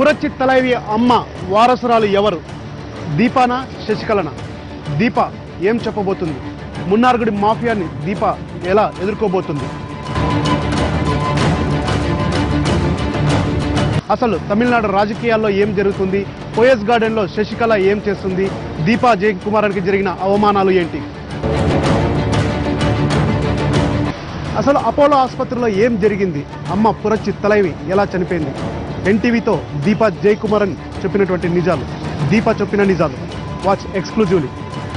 పురచ్చి తలైవి అమ్మ వారసురాలు ఎవరు? దీపానా శశికళనా? దీప ఏం చెప్పబోతుంది? మున్నార్గుడి మాఫియాని దీప ఎలా ఎదుర్కోబోతుంది? అసలు తమిళనాడు రాజకీయాల్లో ఏం జరుగుతుంది? పోయస్ గార్డెన్లో శశికళ ఏం చేస్తుంది? దీపా జయకుమారానికి జరిగిన అవమానాలు ఏంటి? అసలు అపోలో ఆసుపత్రిలో ఏం జరిగింది? అమ్మ పురచ్చి తలైవి ఎలా చనిపోయింది? ఎన్టీవీతో దీపా జయకుమారన్ చెప్పినటువంటి నిజాలు, దీప చెప్పిన నిజాలు. Watch exclusively.